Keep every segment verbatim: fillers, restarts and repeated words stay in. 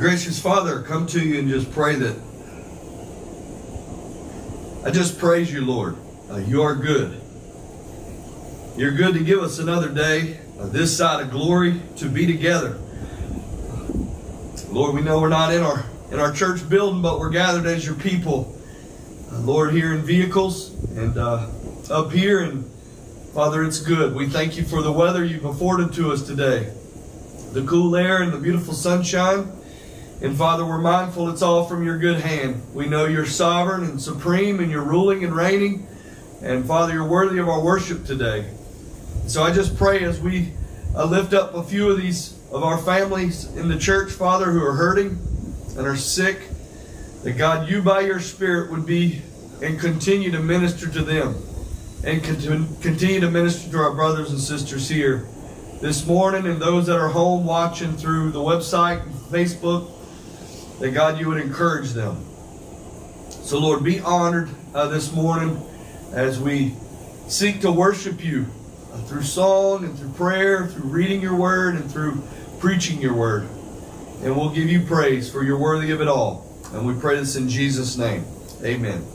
Gracious Father, come to you and just pray that I just praise you, Lord. Uh, you are good. You're good to give us another day, uh, this side of glory, to be together. Lord, we know we're not in our in our church building, but we're gathered as your people. Uh, Lord, here in vehicles and uh, up here, and Father, it's good. We thank you for the weather you've afforded to us today, the cool air and the beautiful sunshine. And Father, we're mindful it's all from your good hand. We know you're sovereign and supreme, and you're ruling and reigning. And Father, you're worthy of our worship today. So I just pray as we uh, lift up a few of these of our families in the church, Father, who are hurting and are sick, that God, you by your Spirit would be and continue to minister to them, and continue to minister to our brothers and sisters here this morning, and those that are home watching through the website and Facebook, that God, you would encourage them. So Lord, be honored uh, this morning as we seek to worship you uh, through song and through prayer, through reading your word and through preaching your word. And we'll give you praise, for you're worthy of it all. And we pray this in Jesus' name. Amen.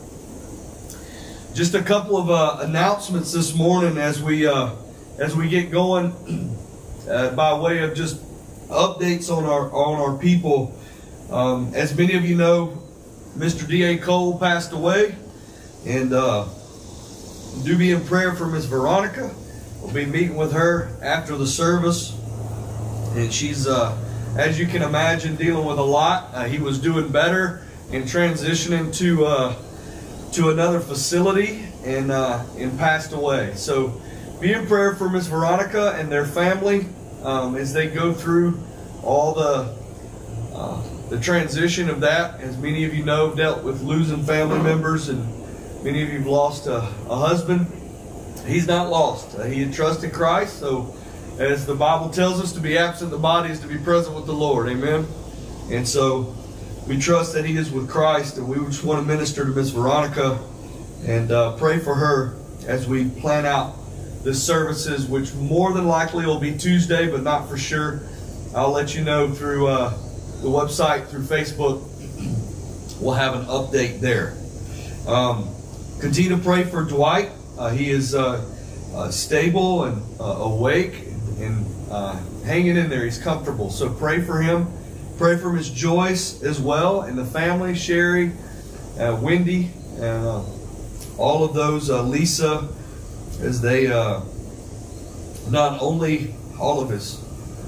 Just a couple of uh, announcements this morning as we uh, as we get going, uh, by way of just updates on our on our people. Um, as many of you know, Mister D A Cole passed away, and uh, do be in prayer for Miss Veronica. We'll be meeting with her after the service, and she's, uh, as you can imagine, dealing with a lot. Uh, he was doing better and transitioning to uh, to another facility, and uh, and passed away. So be in prayer for Miss Veronica and their family um, as they go through all the uh, the transition of that. As many of you know, dealt with losing family members, and many of you have lost a, a husband. He's not lost. Uh, he had trusted Christ. So as the Bible tells us, to be absent in the body is to be present with the Lord. Amen. And so we trust that he is with Christ, and we just want to minister to Miss Veronica and uh, pray for her as we plan out the services, which more than likely will be Tuesday, but not for sure. I'll let you know through uh, the website, through Facebook. We'll have an update there. Um, continue to pray for Dwight. Uh, he is uh, uh, stable and uh, awake and uh, hanging in there. He's comfortable. So pray for him. Pray for Miss Joyce as well, and the family, Sherry, uh, Wendy, and uh, all of those, uh, Lisa, as they uh, not only all of his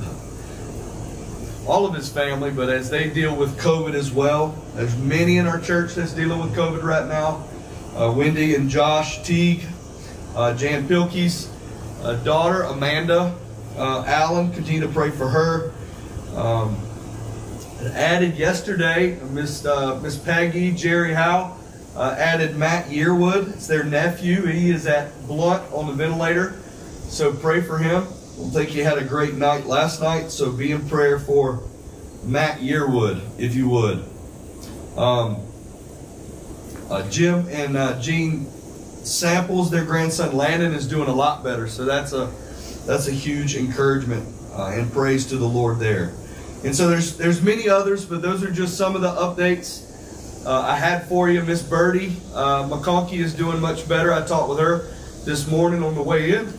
all of his family, but as they deal with COVID as well. There's many in our church that's dealing with COVID right now. Uh, Wendy and Josh Teague, uh, Jan Pilkey's uh, daughter, Amanda uh, Allen, continue to pray for her. Um, added yesterday, Miss uh, Miss Peggy, Jerry Howe, uh, added Matt Yearwood. It's their nephew. He is at Blunt on the ventilator. So pray for him. I think he had a great night last night, so be in prayer for Matt Yearwood, if you would. Um, uh, Jim and uh, Jean Samples, their grandson Landon, is doing a lot better, so that's a that's a huge encouragement uh, and praise to the Lord there. And so there's there's many others, but those are just some of the updates uh, I had for you. Miss Birdie uh, McConkey is doing much better. I talked with her this morning on the way in.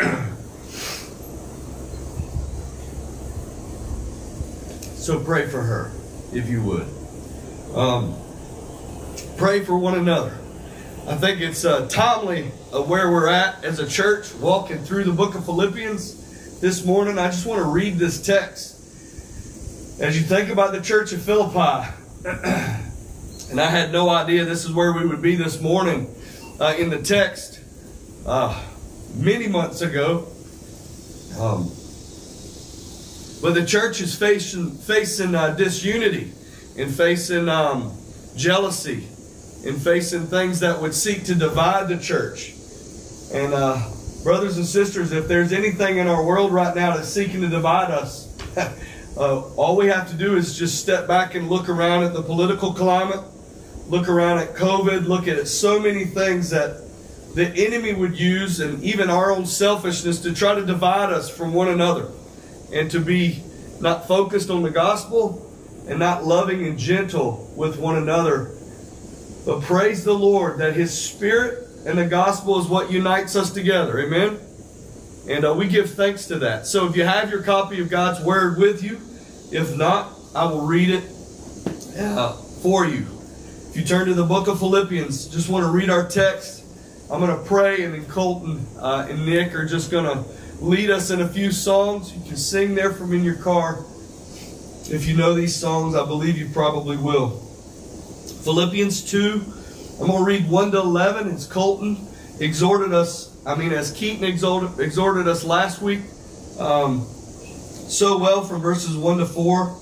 So pray for her, if you would. Um, pray for one another. I think it's uh, timely of where we're at as a church, walking through the book of Philippians this morning. I just want to read this text. As you think about the church of Philippi, and I had no idea this is where we would be this morning uh, in the text uh, many months ago. Um, But the church is facing, facing uh, disunity, and facing um, jealousy, and facing things that would seek to divide the church. And uh, brothers and sisters, if there's anything in our world right now that's seeking to divide us, uh, all we have to do is just step back and look around at the political climate, look around at COVID, look at so many things that the enemy would use, and even our own selfishness, to try to divide us from one another, and to be not focused on the gospel, and not loving and gentle with one another. But praise the Lord that His Spirit and the gospel is what unites us together. Amen? And uh, we give thanks to that. So if you have your copy of God's Word with you, if not, I will read it uh, for you. If you turn to the book of Philippians, just want to read our text. I'm going to pray, and then Colton uh, and Nick are just going to lead us in a few songs. You can sing there from in your car. If you know these songs, I believe you probably will. Philippians two, I'm going to read one to eleven. As Colton exhorted us, I mean, as Keaton exhorted, exhorted us last week um, so well from verses one to four.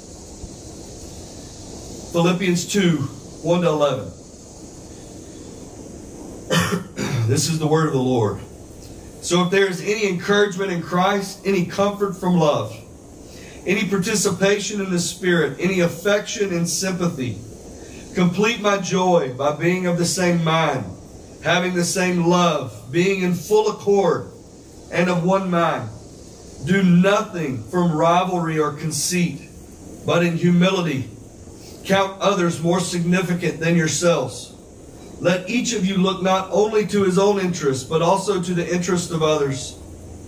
Philippians two, one to eleven. This is the word of the Lord. So if there is any encouragement in Christ, any comfort from love, any participation in the Spirit, any affection and sympathy, complete my joy by being of the same mind, having the same love, being in full accord and of one mind. Do nothing from rivalry or conceit, but in humility count others more significant than yourselves. Let each of you look not only to his own interest, but also to the interest of others.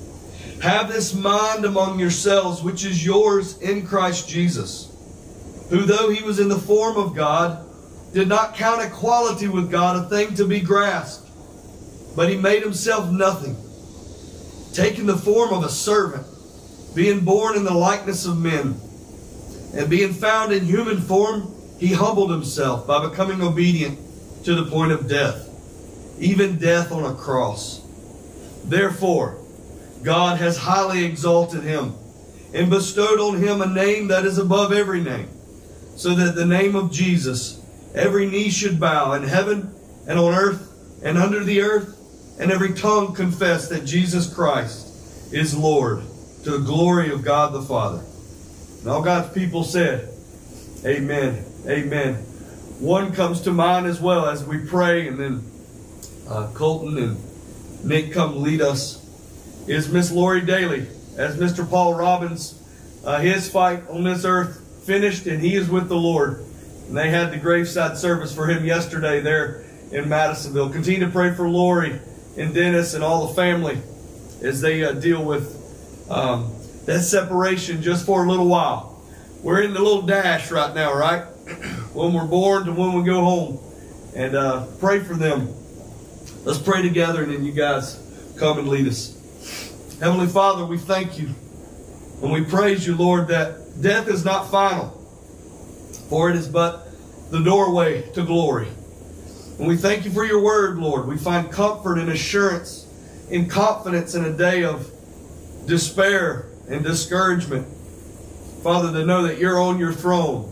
Have this mind among yourselves, which is yours in Christ Jesus, who though He was in the form of God, did not count equality with God a thing to be grasped, but He made Himself nothing, taking the form of a servant, being born in the likeness of men, and being found in human form, He humbled Himself by becoming obedient to the point of death, even death on a cross. Therefore, God has highly exalted Him and bestowed on Him a name that is above every name, so that the name of Jesus every knee should bow in heaven and on earth and under the earth, and every tongue confess that Jesus Christ is Lord, to the glory of God the Father. And all God's people said, amen, amen. One comes to mind as well as we pray, and then uh, Colton and Nick come lead us, is Miss Lori Daly. As Mister Paul Robbins, uh, his fight on this earth finished, and he is with the Lord. And they had the graveside service for him yesterday there in Madisonville. Continue to pray for Lori and Dennis and all the family as they uh, deal with um, that separation just for a little while. We're in the little dash right now, right? When we're born to when we go home. And uh, pray for them. Let's pray together, and then you guys come and lead us. Heavenly Father, we thank you. And we praise you, Lord, that death is not final, for it is but the doorway to glory. And we thank you for your word, Lord. We find comfort and assurance and confidence in a day of despair and discouragement. Father, to know that you're on your throne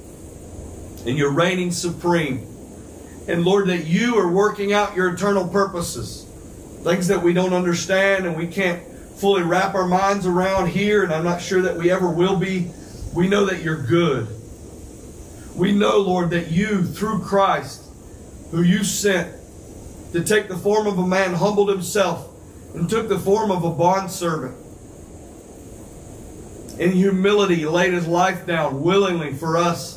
and you're reigning supreme. And Lord, that you are working out your eternal purposes. Things that we don't understand and we can't fully wrap our minds around here, and I'm not sure that we ever will be. We know that you're good. We know, Lord, that you, through Christ, who you sent to take the form of a man, humbled himself and took the form of a bondservant. In humility, laid his life down willingly for us.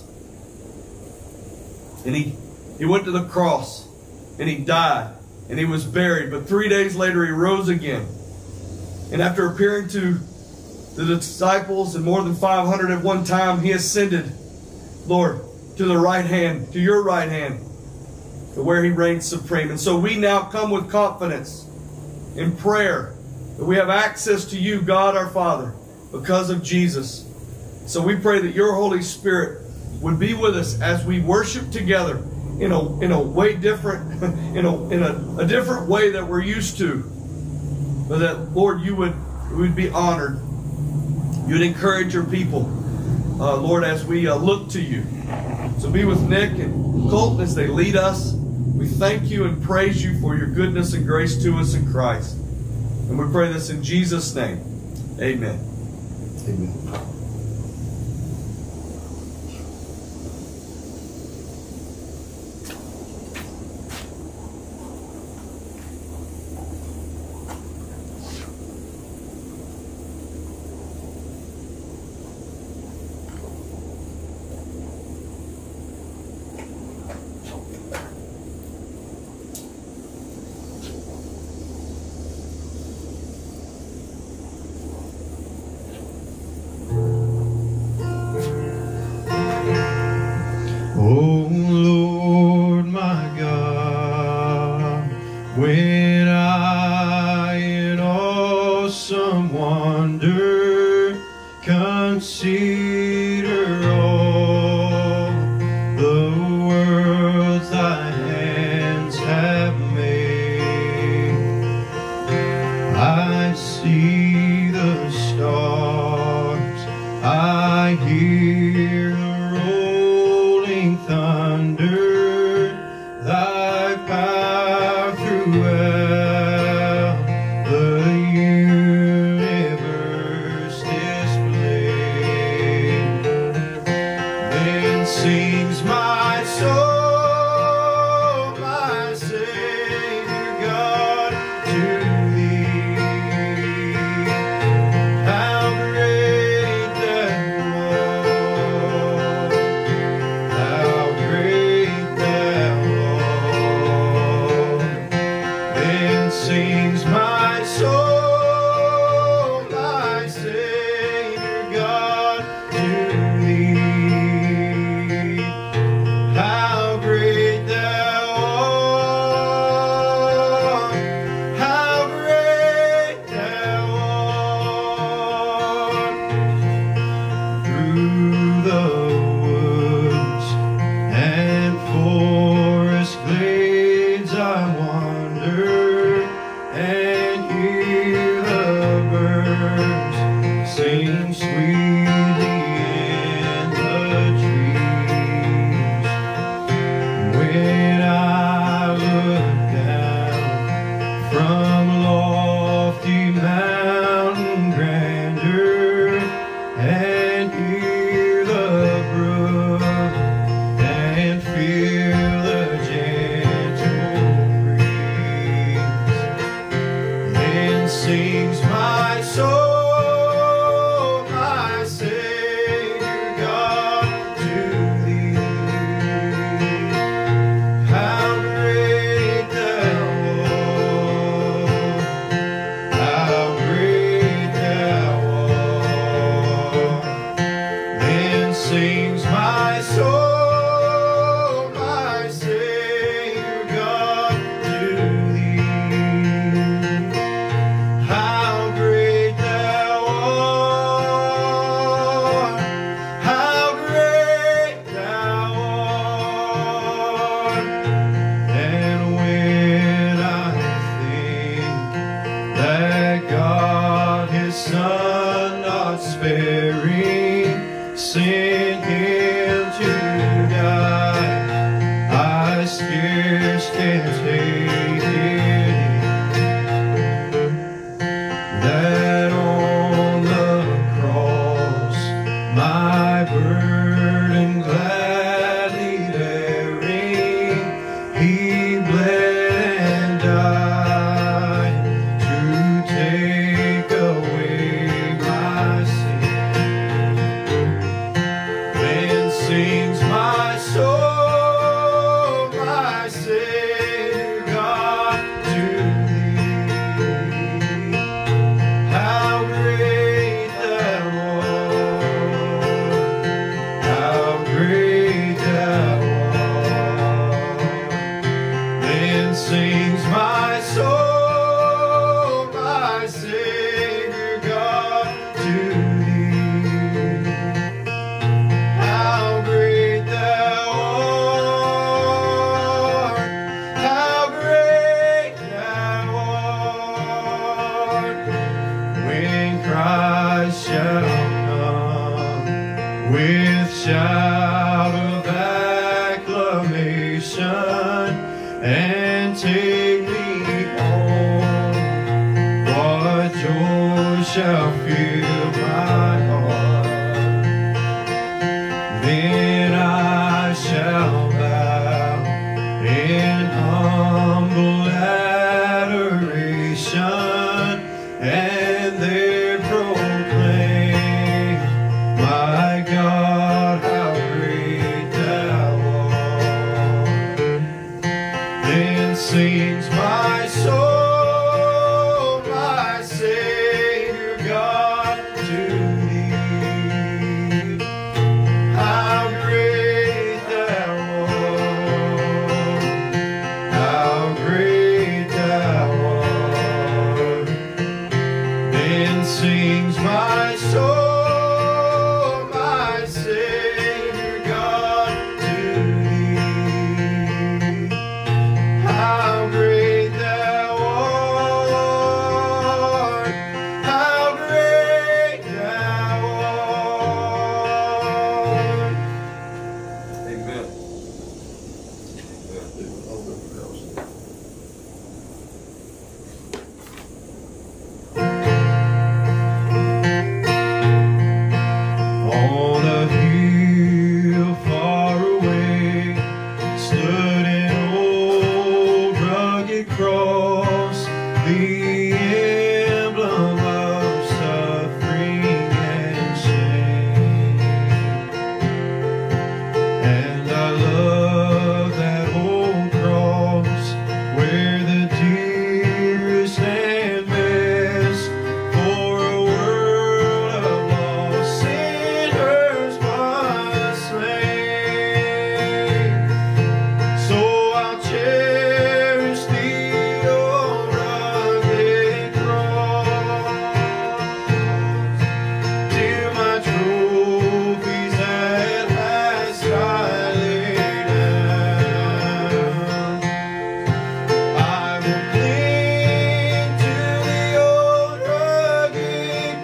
And he, he went to the cross, and he died, and he was buried. But three days later, he rose again. And after appearing to the disciples and more than five hundred at one time, he ascended, Lord, to the right hand, to your right hand, to where he reigns supreme. And so we now come with confidence in prayer that we have access to you, God our Father, because of Jesus. So we pray that your Holy Spirit would be with us as we worship together in a in a way different, in a in a, a different way that we're used to. But that, Lord, you would we would be honored. You'd encourage your people, uh, Lord, as we uh, look to you. So be with Nick and Colton as they lead us. We thank you and praise you for your goodness and grace to us in Christ. And we pray this in Jesus' name. Amen. Amen. When I in awesome wonder consider all the worlds thy hands have made, I see the stars, I hear the rolling thunder, thy power throughout the universe displayed. Then sings my soul, my Savior God, to thee. How great thou art, how great thou art. Then sings my soul, my Savior God, to thee. How great thou art, how great thou art. Through the woods and forest glades I wander and hear the birds sing sweetly in the trees. When I look down from lofty mountain grandeur and hear the brook and feel the gentle breeze, then sings my soul, my Savior God, to thee. How great thou art, how great thou art. Then sings my soul, my Savior God, to thee. How great thou art, how great thou art. And when I think that God his Son not sparing sent him to die, I scarce can take it in, that on the cross my burden gladly bearing, he bled and died to take away my sin. Then sings my soul, my Savior God, to thee. How great thou art, how great thou art. Then sings my soul, my Savior God, to thee. How great thou art, how great thou art. When Christ shall come with shout of acclamation and take me home, what joy shall fill my heart. Then I shall bow in humble adoration and there proclaim, my God, how great thou art. Then sings my soul, my Savior God, to thee. How great thou art, how great thou rugged cross, the emblem of suffering and shame. And I love that old cross where the dearest and best for a world of lost sinners was slain. So I'll cherish the old rugged cross till my trophies at last I lay down. I will cling to the old rugged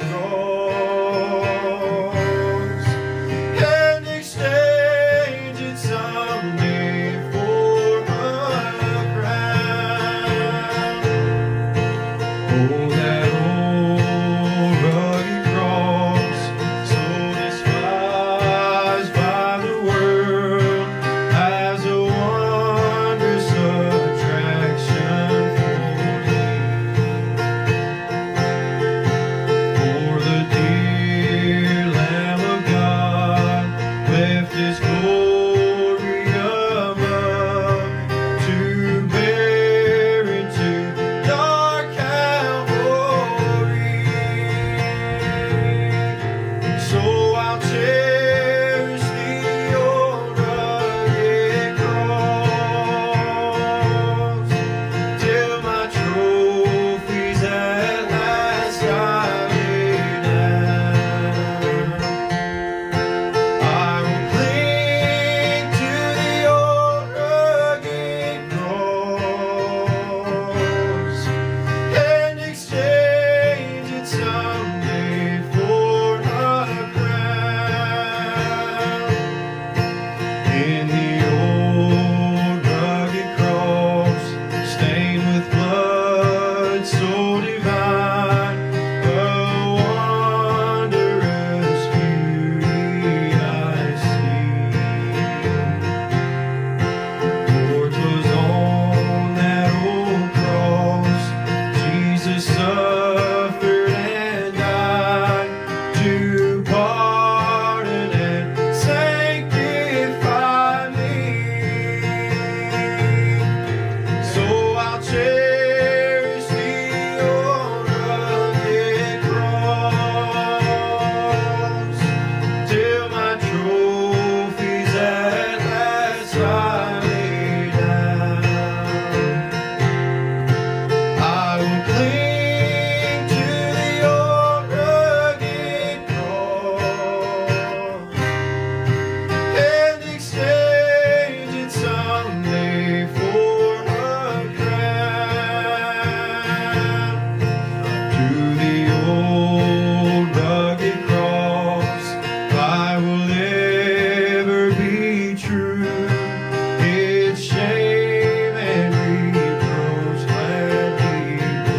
cross and exchange it someday for a crown. Oh, that old rugged cross, so despised by the world, has a wondrous attraction for me. For the dear Lamb of God left His glory above to bear into dark Calvary. So I'll cherish the old rugged cross till my trophies at last I lay down. I will cling to the old rugged cross and exchange it someday for a crown. In the old rugged cross, stained with blood so divine, a wondrous beauty I see. For 'twas on that old cross Jesus suffered and died to pardon and sanctify me. So I'll cherish the old rugged cross till my trophies at last I lay down. I will cling to the old rugged cross and exchange it someday for a crown. To the old rugged cross I will ever be true, its shame and reproach gladly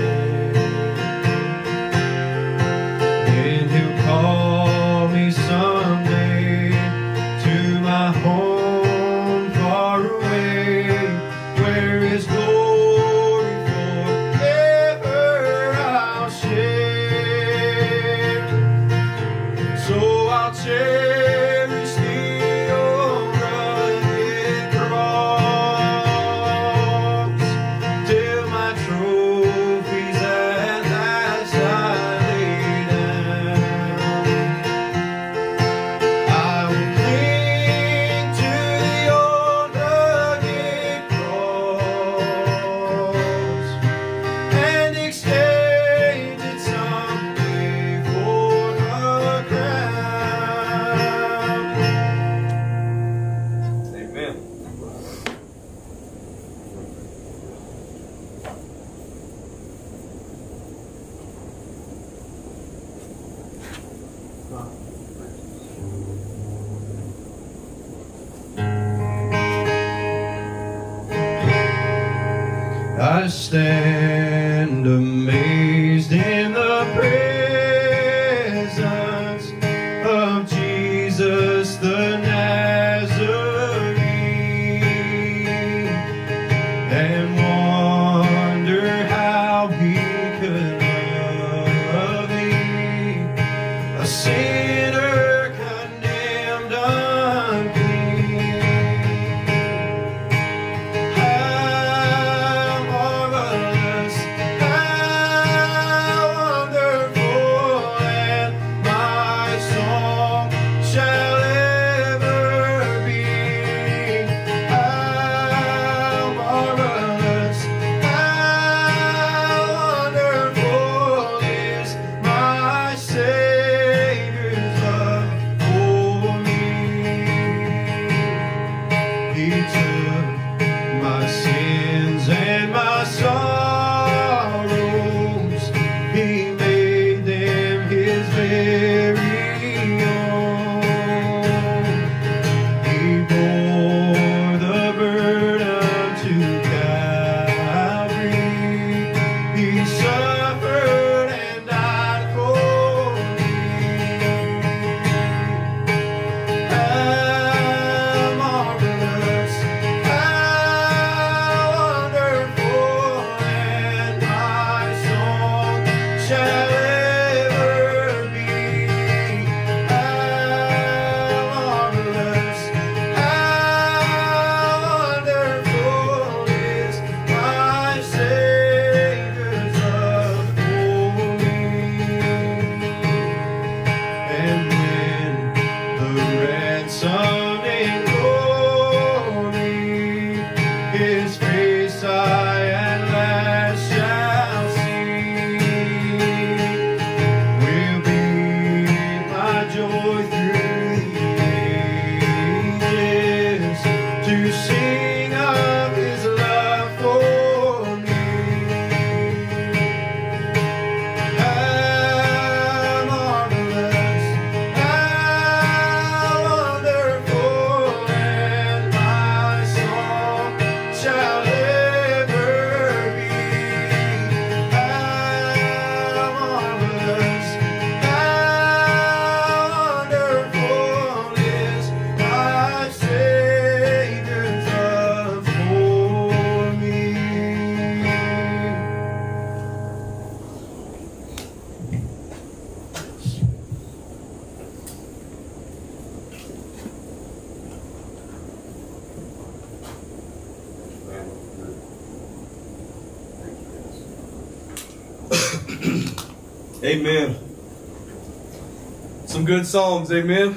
bear. And He'll call me someday to my home far away, where His glory forever I'll share. So I'll cherish the old rugged cross till my trophies at last I lay down. I will cling to the old rugged cross and exchange it someday for a crown. Amen. I stand amazed in the presence of Jesus the Nazarene, and Amen. Some good songs, amen.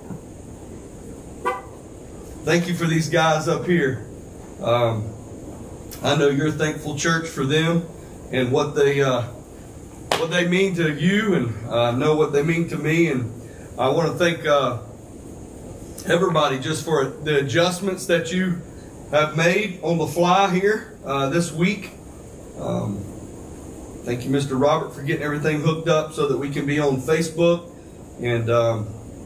Thank you for these guys up here. Um, I know you're a thankful church for them and what they uh, what they mean to you, and I uh, know what they mean to me. And I want to thank uh, everybody just for the adjustments that you have made on the fly here uh, this week. Um, thank you, Mister Robert, for getting everything hooked up so that we can be on Facebook. And um,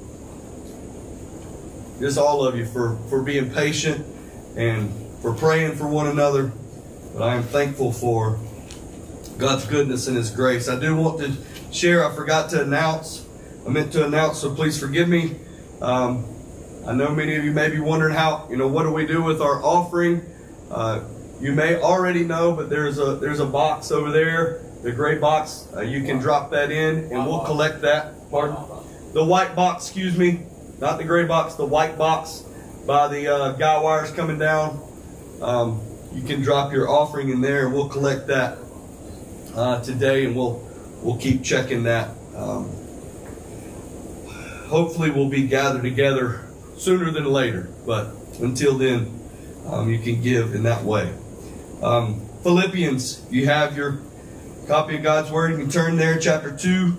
just all of you for, for being patient and for praying for one another. But I am thankful for God's goodness and His grace. I do want to share, I forgot to announce. I meant to announce, so please forgive me. Um, I know many of you may be wondering how, you know, what do we do with our offering? Uh, you may already know, but there's a there's a box over there, the gray box. Uh, you can drop that in, and we'll collect that. Pardon? The white box, excuse me, not the gray box, the white box by the uh, guy wires coming down. Um, you can drop your offering in there, and we'll collect that uh, today, and we'll we'll keep checking that. Um, hopefully, we'll be gathered together sooner than later, but until then, um, you can give in that way. Um, Philippians, you have your copy of God's Word. You can turn there, chapter two.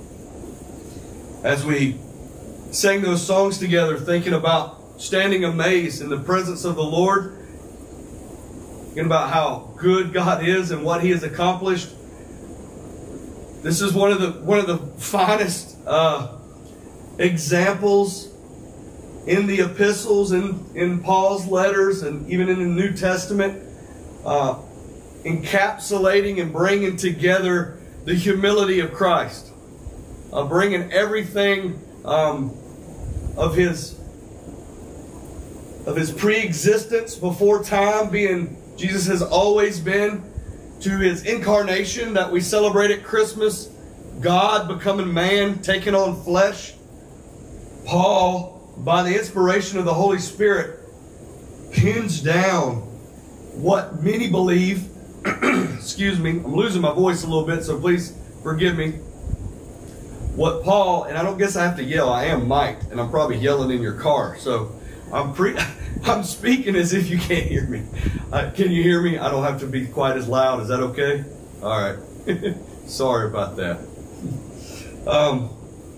As we sang those songs together, thinking about standing amazed in the presence of the Lord, thinking about how good God is and what He has accomplished. This is one of the one of the finest uh, examples in the epistles, in, in Paul's letters, and even in the New Testament, uh, encapsulating and bringing together the humility of Christ. Uh, bringing everything um, of his of his pre-existence before time, being Jesus has always been, to His incarnation that we celebrate at Christmas, God becoming man, taking on flesh. Paul, by the inspiration of the Holy Spirit, pins down what many believe. Excuse me, I'm losing my voice a little bit, so please forgive me. What Paul, and I don't guess I have to yell, I am mic'd, and I'm probably yelling in your car, so I'm pre I'm speaking as if you can't hear me. Uh, can you hear me? I don't have to be quite as loud. Is that okay? All right. Sorry about that. Um,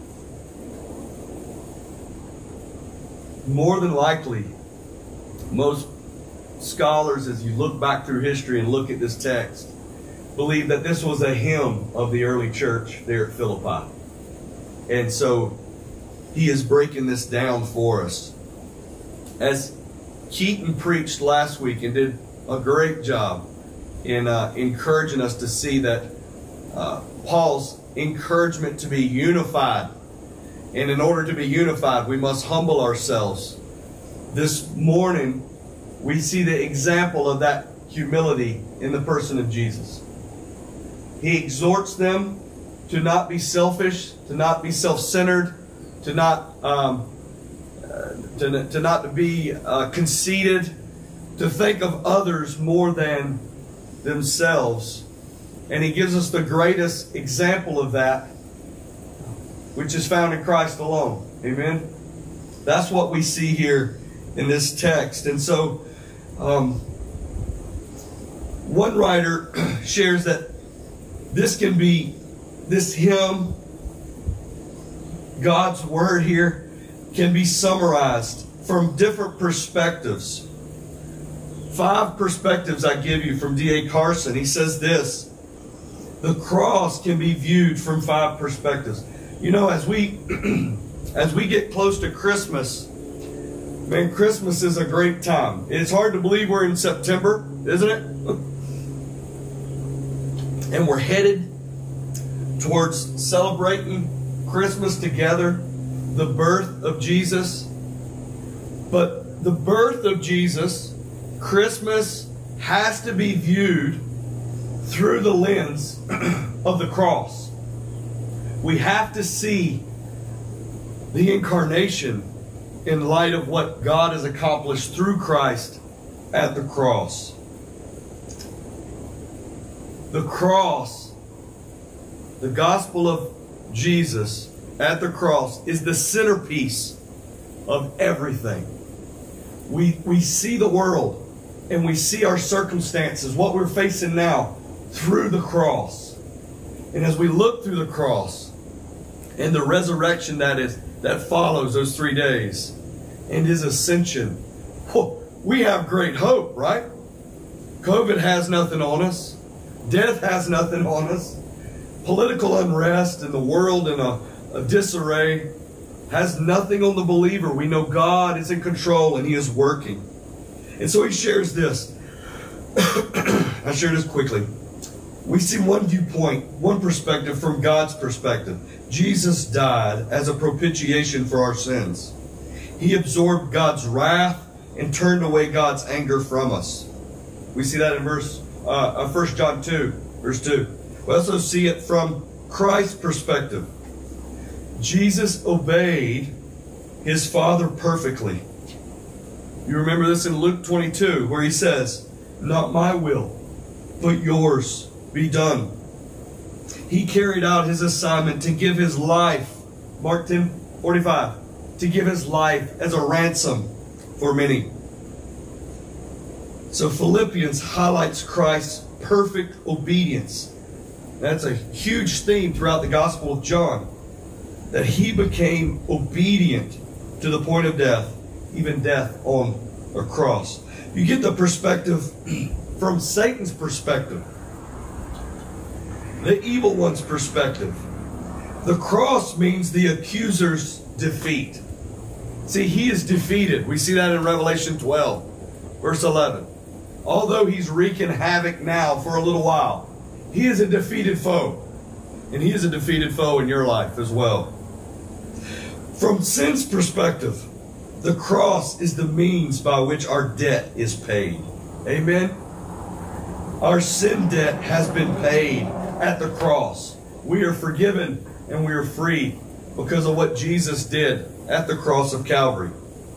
more than likely, most scholars, as you look back through history and look at this text, believe that this was a hymn of the early church there at Philippi. And so he is breaking this down for us. As Keaton preached last week and did a great job in uh, encouraging us to see that uh, Paul's encouragement to be unified. And in order to be unified, we must humble ourselves. This morning, we see the example of that humility in the person of Jesus. He exhorts them to not be selfish, to not be self-centered, to not um, uh, to, to not be uh, conceited, to think of others more than themselves. And he gives us the greatest example of that, which is found in Christ alone. Amen? That's what we see here in this text. And so, um, one writer shares that this can be, this hymn, God's Word here, can be summarized from different perspectives. Five perspectives I give you from D A Carson. He says this: the cross can be viewed from five perspectives. You know, as we as we get close to Christmas, man, Christmas is a great time. It's hard to believe we're in September, isn't it? And we're headed towards celebrating Christmas together, the birth of Jesus. But the birth of Jesus, Christmas has to be viewed through the lens of the cross. We have to see the incarnation in light of what God has accomplished through Christ at the cross. The cross The gospel of Jesus at the cross is the centerpiece of everything. We, we see the world and we see our circumstances, what we're facing now, through the cross. And as we look through the cross and the resurrection that is that follows those three days and his ascension, we have great hope, right? COVID has nothing on us. Death has nothing on us. Political unrest and the world in a, a disarray has nothing on the believer. We know God is in control and he is working. And so he shares this. I'll share this quickly. We see one viewpoint, one perspective from God's perspective. Jesus died as a propitiation for our sins. He absorbed God's wrath and turned away God's anger from us. We see that in verse uh, First John two, verse two. We also see it from Christ's perspective. Jesus obeyed his Father perfectly. You remember this in Luke twenty-two, where he says, "Not my will, but yours be done." He carried out his assignment to give his life, Mark ten forty-five, to give his life as a ransom for many. So Philippians highlights Christ's perfect obedience. That's a huge theme throughout the Gospel of John, that he became obedient to the point of death, even death on a cross. You get the perspective from Satan's perspective, the evil one's perspective. The cross means the accuser's defeat. See, he is defeated. We see that in Revelation twelve, verse eleven. Although he's wreaking havoc now for a little while, he is a defeated foe. And he is a defeated foe in your life as well. From sin's perspective, the cross is the means by which our debt is paid. Amen? Our sin debt has been paid at the cross. We are forgiven and we are free because of what Jesus did at the cross of Calvary.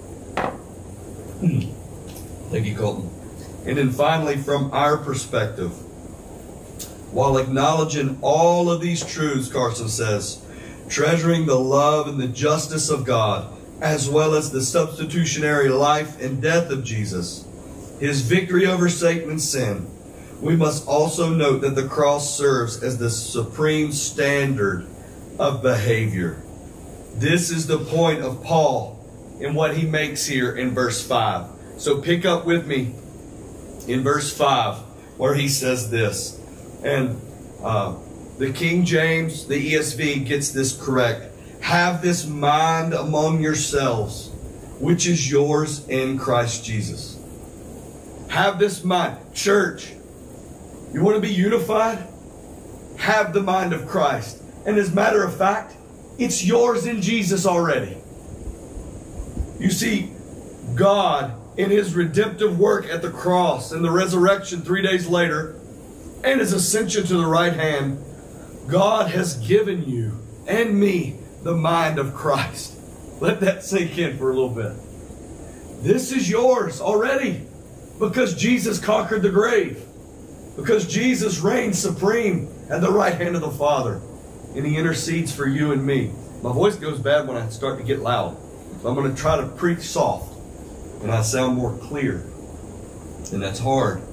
Thank you, Colton. And then finally, from our perspective, while acknowledging all of these truths, Carson says, treasuring the love and the justice of God, as well as the substitutionary life and death of Jesus, his victory over Satan and sin, we must also note that the cross serves as the supreme standard of behavior. This is the point of Paul in what he makes here in verse five. So pick up with me in verse five, where he says this. And uh, the King James, the E S V gets this correct. Have this mind among yourselves, which is yours in Christ Jesus. Have this mind. Church, you want to be unified? Have the mind of Christ. And as a matter of fact, it's yours in Jesus already. You see, God, in his redemptive work at the cross and the resurrection three days later, and his ascension to the right hand, God has given you and me the mind of Christ. Let that sink in for a little bit. This is yours already because Jesus conquered the grave. Because Jesus reigns supreme at the right hand of the Father. And he intercedes for you and me. My voice goes bad when I start to get loud. So I'm going to try to preach soft. And I sound more clear. And that's hard.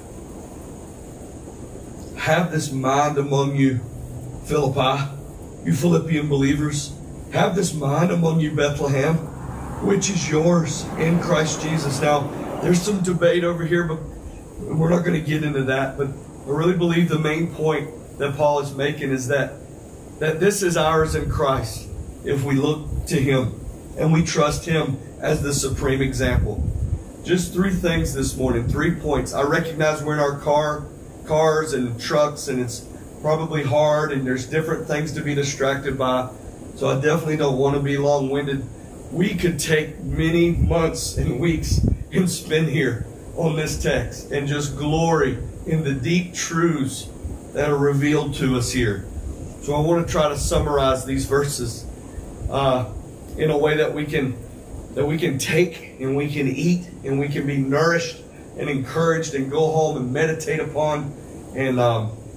Have this mind among you, Philippi, you Philippian believers. Have this mind among you, Bethlehem, which is yours in Christ Jesus. Now, there's some debate over here, but we're not going to get into that. But I really believe the main point that Paul is making is that, that this is ours in Christ if we look to him and we trust him as the supreme example. Just three things this morning, three points. I recognize we're in our car, cars and trucks, and it's probably hard, and there's different things to be distracted by. So I definitely don't want to be long-winded. We could take many months and weeks and spend here on this text and just glory in the deep truths that are revealed to us here. So I want to try to summarize these verses uh, in a way that we can that we can take and we can eat and we can be nourished and encouraged and go home and meditate upon and um,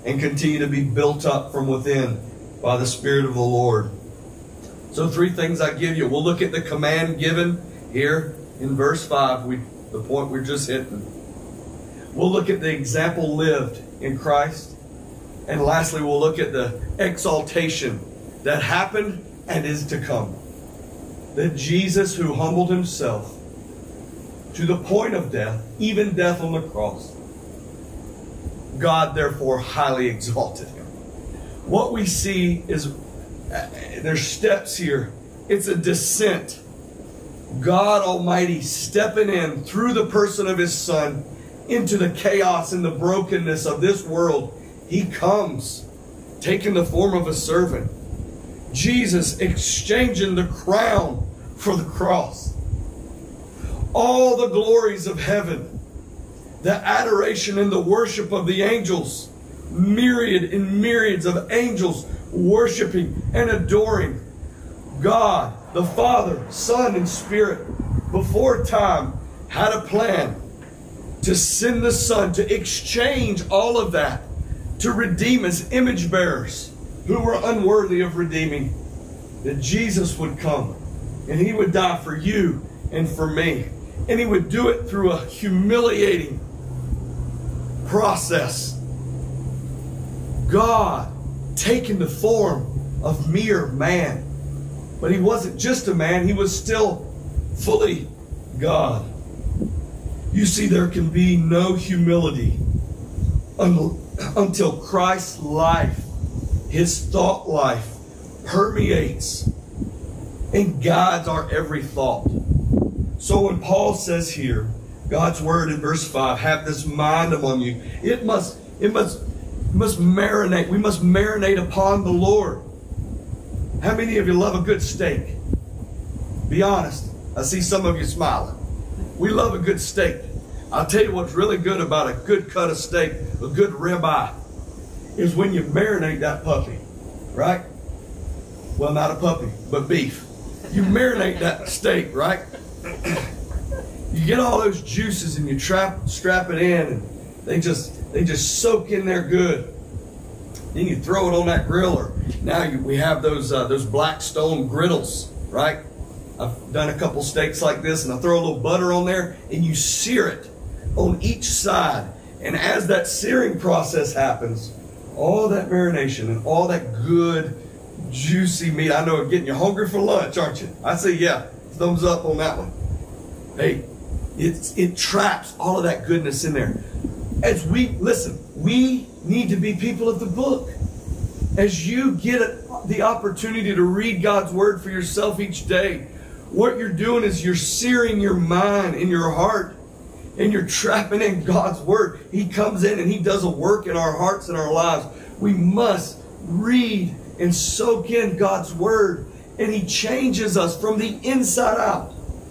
and continue to be built up from within by the Spirit of the Lord. So three things I give you. We'll look at the command given here in verse five, we, the point we're just hitting. We'll look at the example lived in Christ. And lastly, we'll look at the exaltation that happened and is to come. That Jesus, who humbled himself to the point of death, even death on the cross, God therefore highly exalted him. What we see is, uh, there's steps here. It's a descent. God Almighty stepping in through the person of his Son into the chaos and the brokenness of this world. He comes, taking the form of a servant. Jesus exchanging the crown for the cross. All the glories of heaven, the adoration and the worship of the angels, myriad and myriads of angels worshiping and adoring God, the Father, Son, and Spirit, before time had a plan to send the Son to exchange all of that, to redeem as image bearers who were unworthy of redeeming. That Jesus would come and he would die for you and for me. And he would do it through a humiliating process. God taking the form of mere man. But he wasn't just a man, he was still fully God. You see, there can be no humility until Christ's life, his thought life, permeates and guides our every thought. So when Paul says here, God's word in verse five, have this mind among you, it must, it must, it must marinate. We must marinate upon the Lord. How many of you love a good steak? Be honest. I see some of you smiling. We love a good steak. I'll tell you what's really good about a good cut of steak, a good ribeye, is when you marinate that puppy, right? Well, not a puppy, but beef. You marinate that steak, right? You get all those juices and you trap, strap it in, and they just they just soak in there good. Then you throw it on that grill, or now you, we have those uh, those Blackstone griddles, right? I've done a couple steaks like this, and I throw a little butter on there, and you sear it on each side. And as that searing process happens, all that marination and all that good, juicy meat. I know I'm getting you hungry for lunch, aren't you? I say, yeah, thumbs up on that one. Hey, it, it traps all of that goodness in there. As we, listen, we need to be people of the book. As you get the opportunity to read God's word for yourself each day, what you're doing is you're searing your mind and your heart, and you're trapping in God's word. He comes in and he does a work in our hearts and our lives. We must read and soak in God's word, and he changes us from the inside out.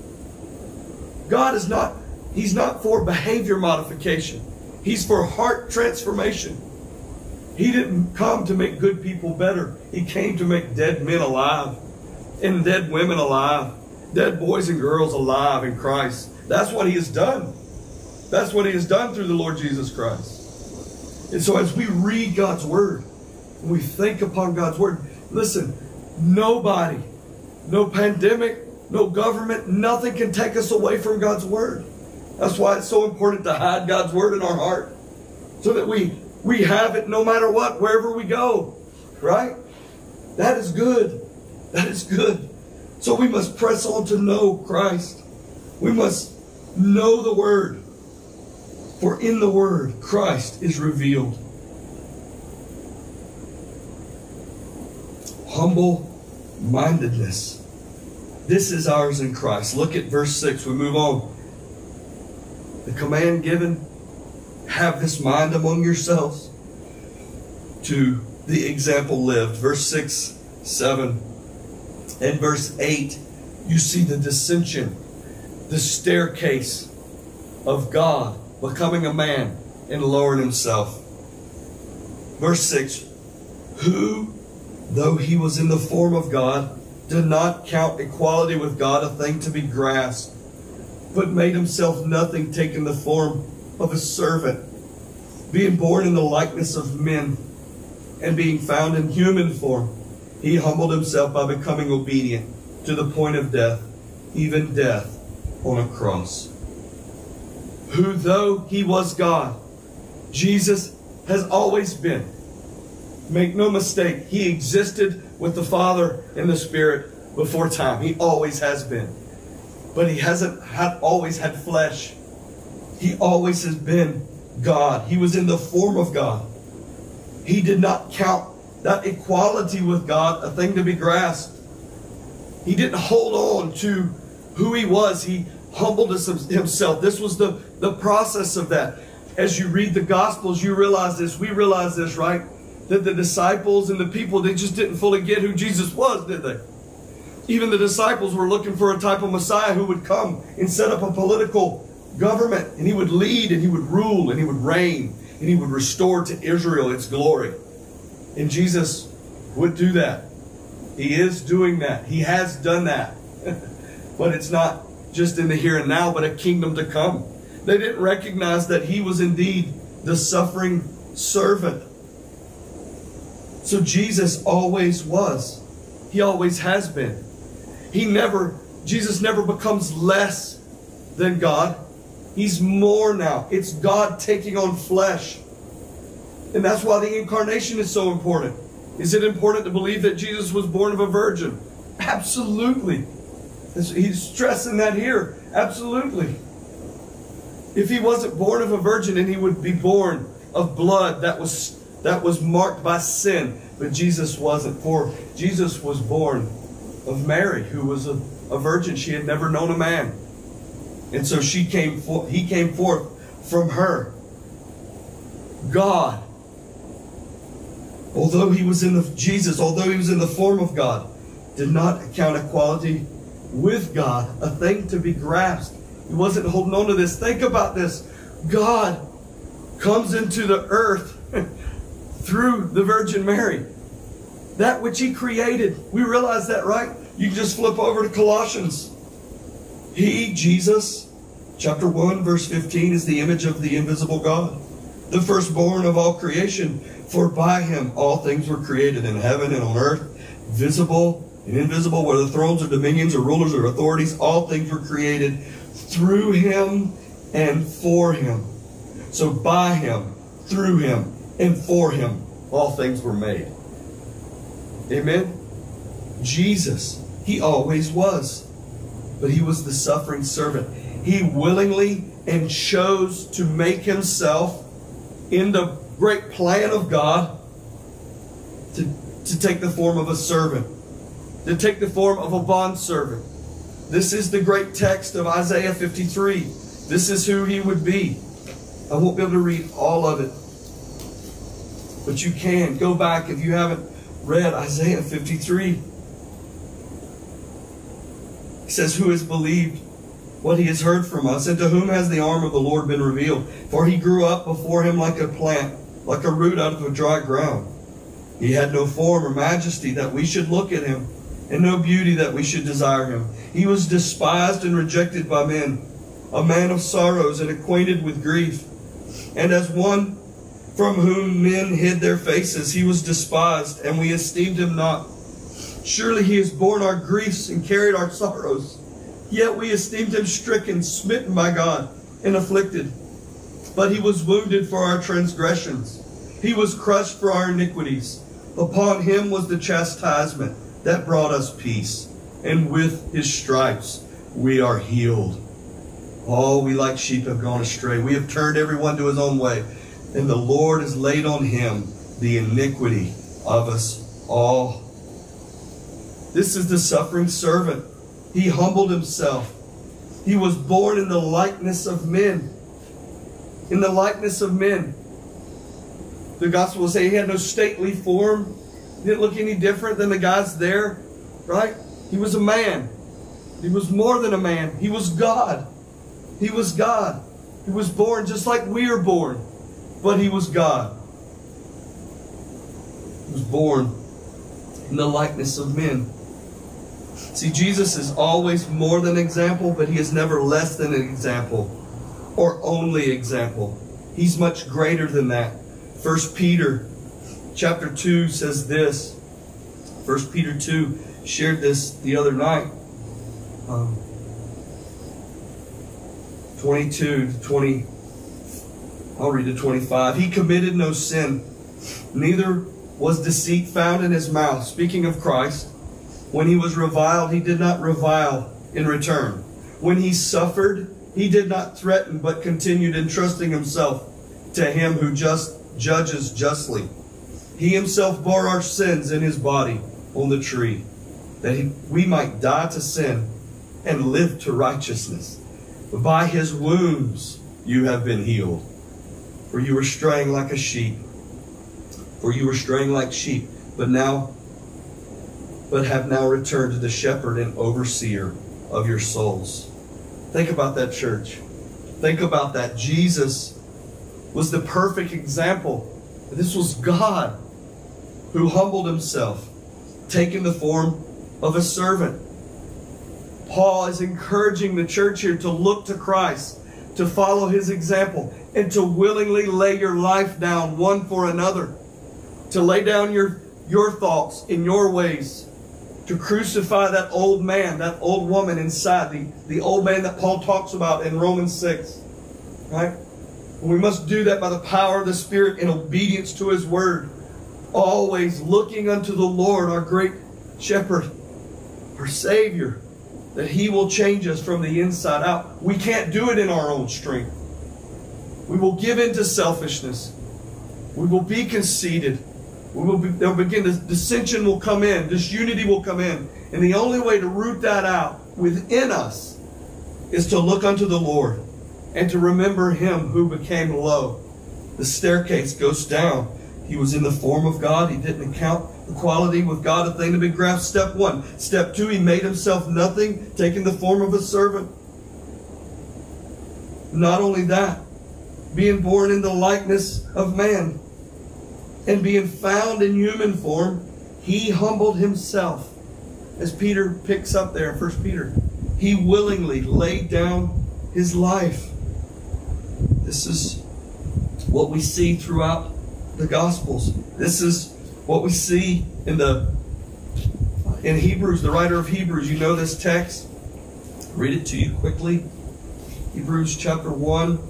God is not, he's not for behavior modification. He's for heart transformation. He didn't come to make good people better. He came to make dead men alive, and dead women alive, dead boys and girls alive in Christ. That's what he has done. That's what he has done through the Lord Jesus Christ. And so as we read God's word, and we think upon God's word, listen, nobody, no pandemic, no government, nothing can take us away from God's word. That's why it's so important to hide God's word in our heart, so that we, we have it no matter what, wherever we go, right? That is good. That is good. So we must press on to know Christ. We must know the word. For in the word, Christ is revealed. Humble-mindedness. This is ours in Christ. Look at verse six. We move on. The command given, have this mind among yourselves, to the example lived. Verse six, seven, and verse eight, you see the dissension, the staircase of God becoming a man and lowering himself. Verse six, who, though he was in the form of God, did not count equality with God a thing to be grasped, but made himself nothing, taking the form of a servant, being born in the likeness of men and being found in human form, he humbled himself by becoming obedient to the point of death, even death on a cross. Who, though he was God, Jesus has always been. Make no mistake, he existed with the Father and the Spirit before time. He always has been. But he hasn't had, always had flesh. He always has been God. He was in the form of God. He did not count that equality with God a thing to be grasped. He didn't hold on to who he was. He humbled himself. This was the, the process of that. As you read the Gospels, you realize this. We realize this, right? That the disciples and the people, they just didn't fully get who Jesus was, did they? Even the disciples were looking for a type of Messiah who would come and set up a political government. And he would lead and he would rule and he would reign and he would restore to Israel its glory. And Jesus would do that. He is doing that. He has done that. But it's not just in the here and now, but a kingdom to come. They didn't recognize that he was indeed the suffering servant. So Jesus always was. He always has been. He never, Jesus never becomes less than God. He's more now. It's God taking on flesh. And that's why the incarnation is so important. Is it important to believe that Jesus was born of a virgin? Absolutely. He's stressing that here. Absolutely. If he wasn't born of a virgin, then he would be born of blood that was that was marked by sin. But Jesus wasn't. For Jesus was born of Mary, who was a, a virgin. She had never known a man. And so she came for, he came forth from her. God, although he was in the Jesus, although he was in the form of God, did not account equality with God a thing to be grasped. He wasn't holding on to this. Think about this. God comes into the earth through the Virgin Mary. That which he created. We realize that, right? You can just flip over to Colossians. He, Jesus, chapter one, verse fifteen, is the image of the invisible God, the firstborn of all creation. For by him all things were created in heaven and on earth, visible and invisible, whether thrones or dominions or rulers or authorities, all things were created through him and for him. So by him, through him, and for him, all things were made. Amen? Jesus, he always was. But he was the suffering servant. He willingly and chose to make himself in the great plan of God to, to take the form of a servant, to take the form of a bondservant. This is the great text of Isaiah fifty-three. This is who he would be. I won't be able to read all of it, but you can go back if you haven't read Isaiah fifty-three. He says, who has believed what he has heard from us, and to whom has the arm of the Lord been revealed? For he grew up before him like a plant, like a root out of a dry ground. He had no form or majesty that we should look at him, and no beauty that we should desire him. He was despised and rejected by men, a man of sorrows and acquainted with grief. And as one from whom men hid their faces, he was despised, and we esteemed him not. Surely he has borne our griefs and carried our sorrows. Yet we esteemed him stricken, smitten by God, and afflicted. But he was wounded for our transgressions. He was crushed for our iniquities. Upon him was the chastisement that brought us peace. And with his stripes we are healed. All we like sheep have gone astray. We have turned everyone to his own way. And the Lord has laid on him the iniquity of us all. This is the suffering servant. He humbled himself. He was born in the likeness of men. In the likeness of men. The gospel will say he had no stately form. He didn't look any different than the guys there. Right? He was a man. He was more than a man. He was God. He was God. He was born just like we are born. But he was God. He was born in the likeness of men. See, Jesus is always more than an example, but he is never less than an example or only example. He's much greater than that. First Peter chapter two says this. First Peter two, shared this the other night. Um, twenty-two to twenty, I'll read to twenty-five. He committed no sin, neither was deceit found in his mouth. Speaking of Christ, when he was reviled, he did not revile in return. When he suffered, he did not threaten, but continued entrusting himself to him who just judges justly. He himself bore our sins in his body on the tree, that he, we might die to sin and live to righteousness. But by his wounds you have been healed. For you were straying like a sheep. For you were straying like sheep, but now, but have now returned to the shepherd and overseer of your souls. Think about that, church. Think about that. Jesus was the perfect example. This was God who humbled himself, taking the form of a servant. Paul is encouraging the church here to look to Christ, to follow his example, and to willingly lay your life down one for another. To lay down your, your thoughts in your ways. To crucify that old man, that old woman inside, the, the old man that Paul talks about in Romans six. Right? And we must do that by the power of the Spirit in obedience to his word. Always looking unto the Lord, our great shepherd, our Savior, that he will change us from the inside out. We can't do it in our own strength. We will give in to selfishness. We will be conceited. We will be, they'll begin, this dissension will come in, disunity will come in. And the only way to root that out within us is to look unto the Lord and to remember him who became low. The staircase goes down. He was in the form of God. He didn't count equality with God a thing to be grasped. Step one. Step two, he made himself nothing, taking the form of a servant. Not only that, being born in the likeness of man, and being found in human form, he humbled himself. As Peter picks up there in First Peter, he willingly laid down his life. This is what we see throughout the Gospels. This is what we see in the in Hebrews, the writer of Hebrews. You know this text. Read it to you quickly. Hebrews chapter one.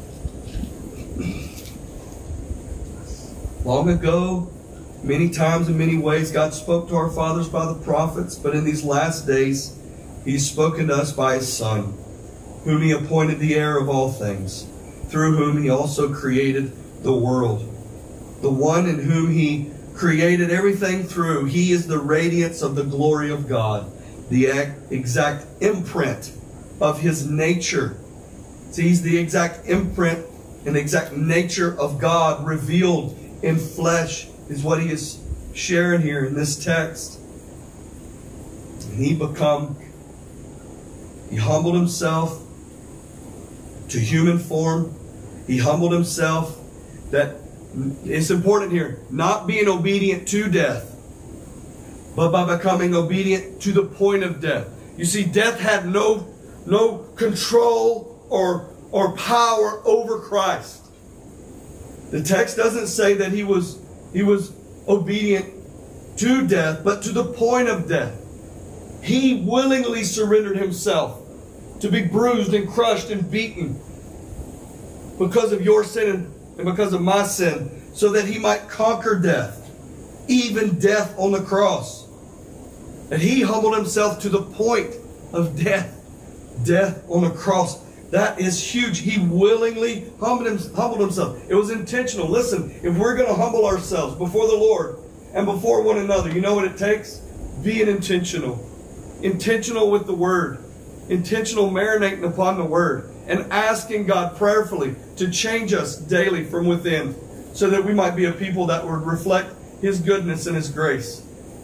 Long ago, many times in many ways, God spoke to our fathers by the prophets, but in these last days, he's spoken to us by his Son, whom he appointed the heir of all things, through whom he also created the world. The one in whom he created everything through, he is the radiance of the glory of God, the exact imprint of his nature. See, he's the exact imprint and exact nature of God revealed in flesh, is what he is sharing here in this text. And he become, he humbled himself to human form. He humbled himself. That it's important here, not being obedient to death, but by becoming obedient to the point of death. You see, death had no, no control or, or power over Christ. The text doesn't say that he was, he was obedient to death, but to the point of death. He willingly surrendered himself to be bruised and crushed and beaten because of your sin and because of my sin, so that he might conquer death, even death on the cross. And he humbled himself to the point of death, death on the cross. That is huge. He willingly humbled himself. It was intentional. Listen, if we're going to humble ourselves before the Lord and before one another, you know what it takes? Being intentional. Intentional with the Word. Intentional marinating upon the Word. And asking God prayerfully to change us daily from within, so that we might be a people that would reflect his goodness and his grace.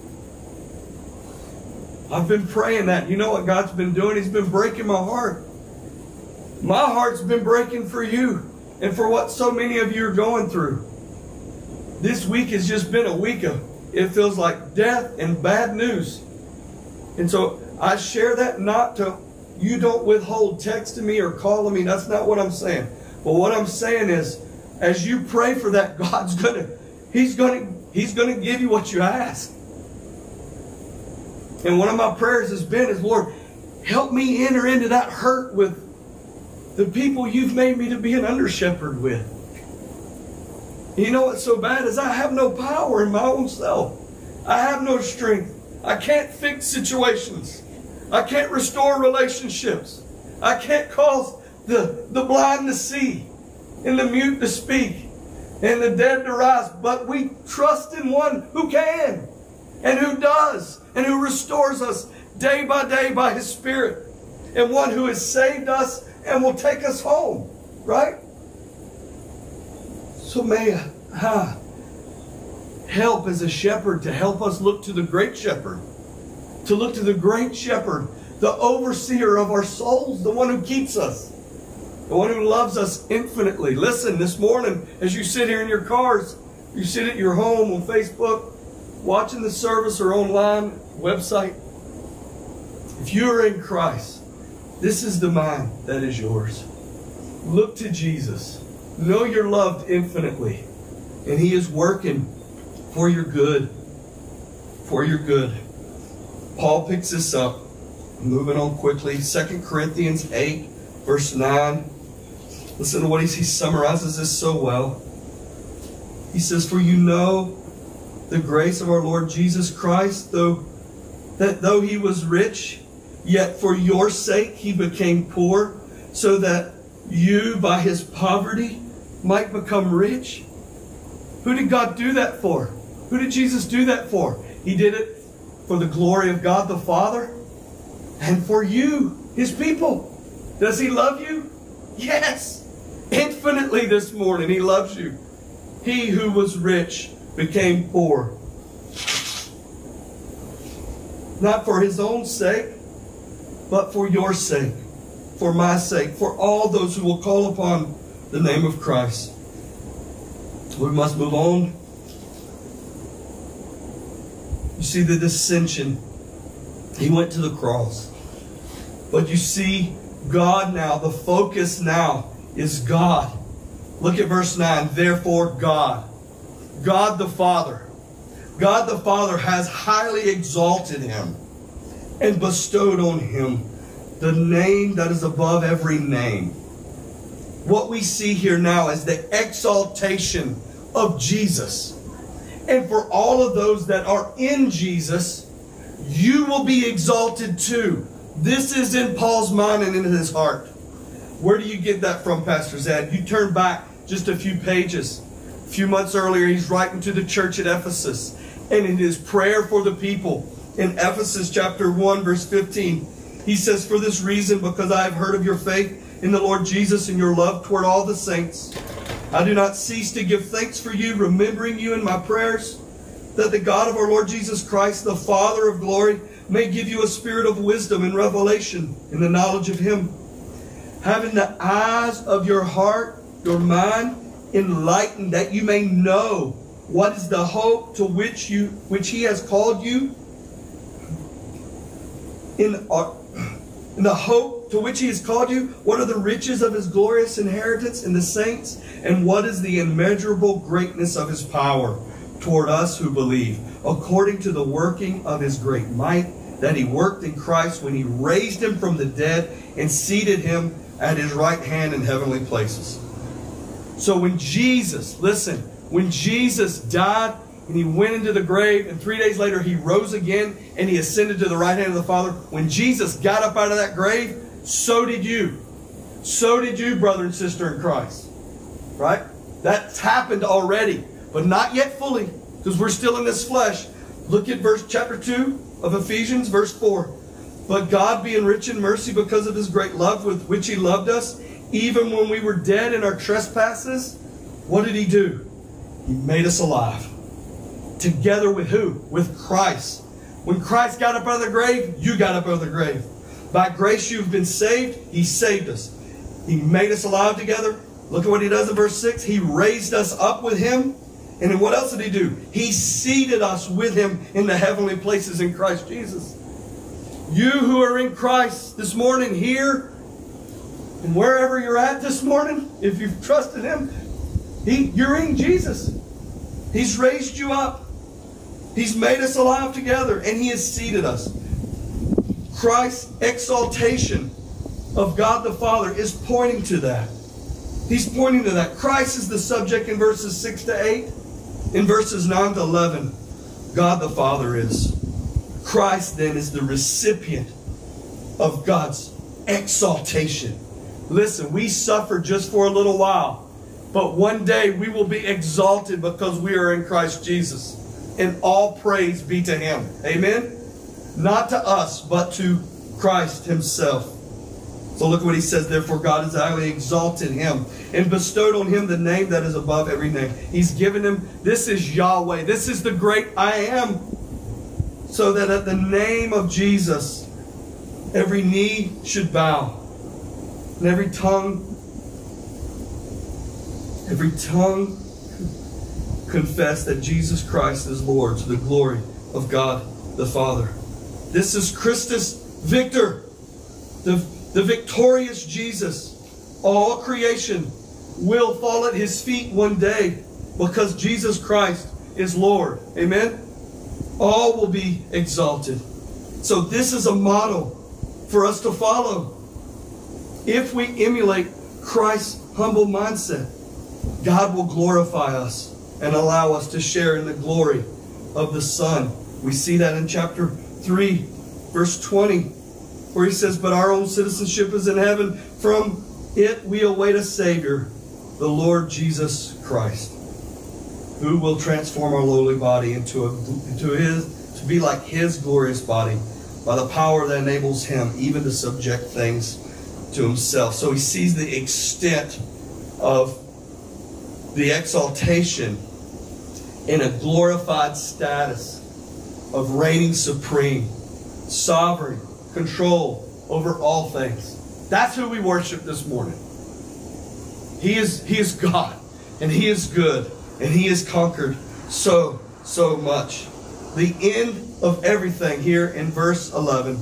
I've been praying that. You know what God's been doing? He's been breaking my heart. My heart's been breaking for you and for what so many of you are going through. This week has just been a week of, it feels like death and bad news. And so I share that not to, you don't withhold texting me or calling me. That's not what I'm saying. But what I'm saying is, as you pray for that, God's gonna, He's gonna, He's gonna give you what you ask. And one of my prayers has been is, Lord, help me enter into that hurt with the people you've made me to be an under-shepherd with. You know what's so bad is I have no power in my own self. I have no strength. I can't fix situations. I can't restore relationships. I can't cause the, the blind to see and the mute to speak and the dead to rise. But we trust in one who can and who does and who restores us day by day by His Spirit, and one who has saved us and will take us home. Right? So may I help as a shepherd to help us look to the great shepherd, to look to the great shepherd, the overseer of our souls, the one who keeps us, the one who loves us infinitely. Listen, this morning, as you sit here in your cars, you sit at your home on Facebook, watching the service or online website, if you are in Christ, this is the mind that is yours. Look to Jesus. Know you're loved infinitely, and He is working for your good. For your good. Paul picks this up. Moving on quickly. Second Corinthians eight, verse nine. Listen to what he, he summarizes this so well. He says, for you know the grace of our Lord Jesus Christ, though that though He was rich, yet for your sake He became poor, so that you by His poverty might become rich. Who did God do that for? Who did Jesus do that for? He did it for the glory of God the Father and for you, His people. Does He love you? Yes. Infinitely this morning He loves you. He who was rich became poor. Not for His own sake, but for your sake, for my sake, for all those who will call upon the name of Christ. We must move on. You see the dissension. He went to the cross. But you see God now, the focus now is God. Look at verse nine. Therefore God, God the Father, God the Father has highly exalted Him and bestowed on Him the name that is above every name. What we see here now is the exaltation of Jesus. And for all of those that are in Jesus, you will be exalted too. This is in Paul's mind and in his heart. Where do you get that from, Pastor Zed? You turn back just a few pages. A few months earlier, he's writing to the church at Ephesus. And in his prayer for the people, in Ephesus chapter one, verse fifteen, he says, for this reason, because I have heard of your faith in the Lord Jesus and your love toward all the saints, I do not cease to give thanks for you, remembering you in my prayers, that the God of our Lord Jesus Christ, the Father of glory, may give you a spirit of wisdom and revelation in the knowledge of Him, having the eyes of your heart, your mind, enlightened, that you may know what is the hope to which you which He has called you, in, uh, in the hope to which He has called you, what are the riches of His glorious inheritance in the saints, and what is the immeasurable greatness of His power toward us who believe, according to the working of His great might, that He worked in Christ when He raised Him from the dead and seated Him at His right hand in heavenly places. So when Jesus, listen, when Jesus died and He went into the grave, and three days later He rose again and He ascended to the right hand of the Father, when Jesus got up out of that grave, so did you. So did you, brother and sister in Christ. Right? That's happened already, but not yet fully, because we're still in this flesh. Look at verse chapter two of Ephesians, verse four. But God, being rich in mercy because of His great love with which He loved us, even when we were dead in our trespasses, what did He do? He made us alive. Together with who? With Christ. When Christ got up out of the grave, you got up out of the grave. By grace you've been saved. He saved us. He made us alive together. Look at what He does in verse six. He raised us up with Him. And then what else did He do? He seated us with Him in the heavenly places in Christ Jesus. You who are in Christ this morning here, And wherever you're at this morning, if you've trusted Him, he, you're in Jesus. He's raised you up. He's made us alive together, and He has seated us. Christ's exaltation of God the Father is pointing to that. He's pointing to that. Christ is the subject in verses six to eight. In verses nine to eleven, God the Father is. Christ then is the recipient of God's exaltation. Listen, we suffer just for a little while, but one day we will be exalted because we are in Christ Jesus. And all praise be to Him. Amen? Not to us, but to Christ Himself. So look what He says. Therefore God has highly exalted Him and bestowed on Him the name that is above every name. He's given Him, this is Yahweh. This is the great I am. So that at the name of Jesus, every knee should bow. And every tongue, every tongue confess that Jesus Christ is Lord, to the glory of God the Father. This is Christus Victor, the, the victorious Jesus. All creation will fall at His feet one day because Jesus Christ is Lord. Amen? All will be exalted. So this is a model for us to follow. If we emulate Christ's humble mindset, God will glorify us and allow us to share in the glory of the Son. We see that in chapter three, verse twenty, where He says, but our own citizenship is in heaven. From it we await a Savior, the Lord Jesus Christ, who will transform our lowly body into, a, into His, to be like His glorious body by the power that enables Him even to subject things to Himself. So He sees the extent of the exaltation in a glorified status of reigning supreme, sovereign, control over all things. That's who we worship this morning. He is, he is God, and He is good, and He has conquered so, so much. The end of everything here in verse eleven.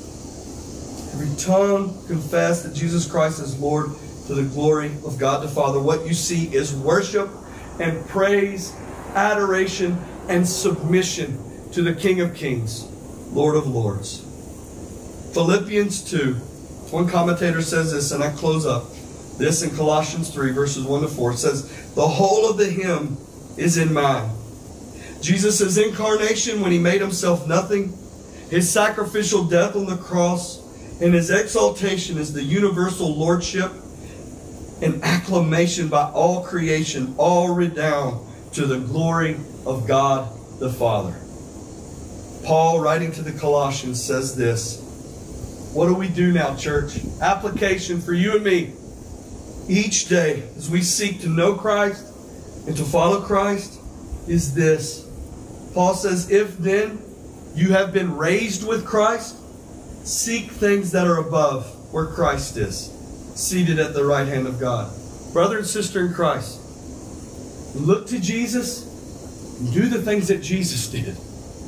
Every tongue confess that Jesus Christ is Lord, to the glory of God the Father. What you see is worship and praise, adoration and submission to the King of Kings, Lord of Lords. Philippians two. One commentator says this, and I close up. This in Colossians three, verses one to four. It says, the whole of the hymn is in mind. Jesus' incarnation when He made Himself nothing, His sacrificial death on the cross, and His exaltation is the universal lordship and acclamation by all creation, all redound to the glory of God the Father. Paul, writing to the Colossians, says this. What do we do now, church? Application for you and me. Each day, as we seek to know Christ and to follow Christ, is this. Paul says, if then you have been raised with Christ, seek things that are above, where Christ is, seated at the right hand of God. Brother and sister in Christ, look to Jesus and do the things that Jesus did.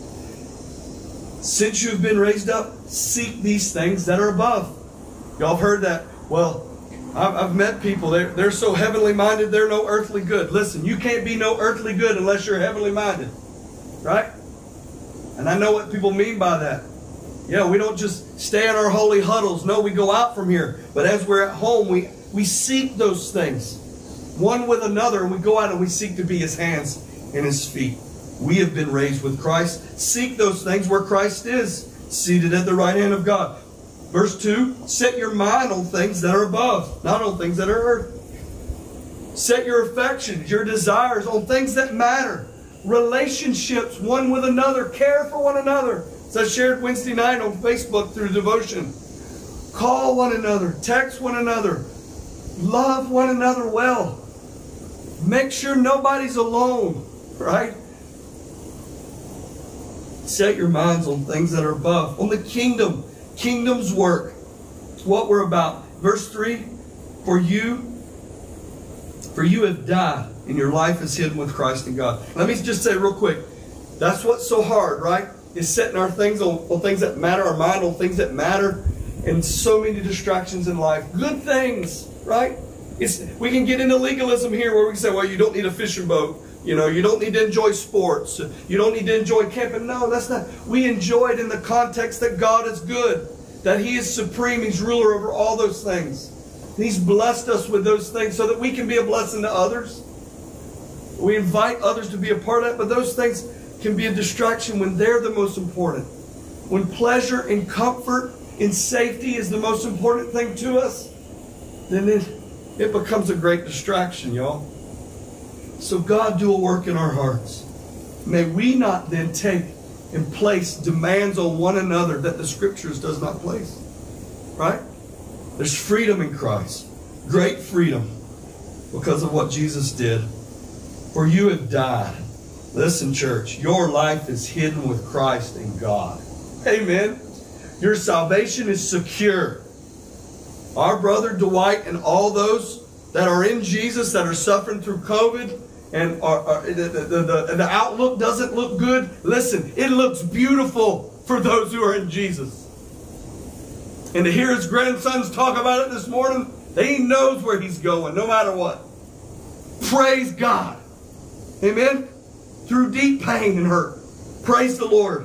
Since you've been raised up, seek these things that are above. Y'all have heard that. Well, I've, I've met people, they're, they're so heavenly minded, they're no earthly good. Listen, you can't be no earthly good unless you're heavenly minded. Right? And I know what people mean by that. Yeah, we don't just stay in our holy huddles. No, we go out from here. But as we're at home, we, we seek those things, one with another, and we go out and we seek to be His hands and His feet. We have been raised with Christ. Seek those things where Christ is, seated at the right hand of God. Verse two, set your mind on things that are above, not on things that are earth. Set your affections, your desires on things that matter. Relationships one with another. Care for one another. As I shared Wednesday night on Facebook through devotion. Call one another. Text one another. Love one another well. Make sure nobody's alone. Right? Set your minds on things that are above. On the kingdom. Kingdom's work. It's what we're about. Verse three. For you, for you have died, and your life is hidden with Christ in God. Let me just say real quick. That's what's so hard, right? Is setting our things on, on things that matter, our mind on things that matter. and so many distractions in life. Good things, right? It's, we can get into legalism here where we can say, well, you don't need a fishing boat. You know, you don't need to enjoy sports. You don't need to enjoy camping. No, that's not. We enjoy it in the context that God is good, that He is supreme. He's ruler over all those things. And He's blessed us with those things so that we can be a blessing to others. We invite others to be a part of it, but those things can be a distraction when they're the most important. When pleasure and comfort and safety is the most important thing to us, then it, it becomes a great distraction, y'all. So God, do a work in our hearts. May we not then take and place demands on one another that the Scriptures does not place. Right? There's freedom in Christ. Great freedom because of what Jesus did. For you have died. Listen, church, your life is hidden with Christ in God. Amen. Your salvation is secure. Our brother Dwight and all those that are in Jesus that are suffering through COVID and are, are, the, the, the, the outlook doesn't look good. Listen, it looks beautiful for those who are in Jesus. And to hear his grandsons talk about it this morning, he knows where he's going no matter what. Praise God. Amen. Through deep pain and hurt. Praise the Lord.